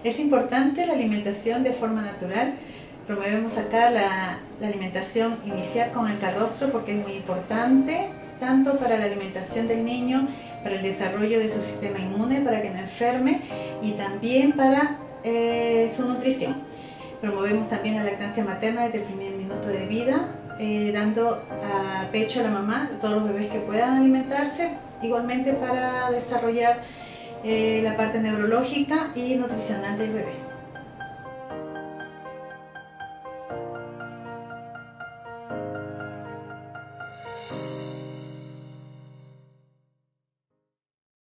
Es importante la alimentación de forma natural. Promovemos acá la alimentación inicial con el calostro porque es muy importante, tanto para la alimentación del niño, para el desarrollo de su sistema inmune, para que no enferme, y también para su nutrición. Promovemos también la lactancia materna desde el primer minuto de vida, dando a pecho a la mamá, a todos los bebés que puedan alimentarse, igualmente para desarrollar la parte neurológica y nutricional del bebé.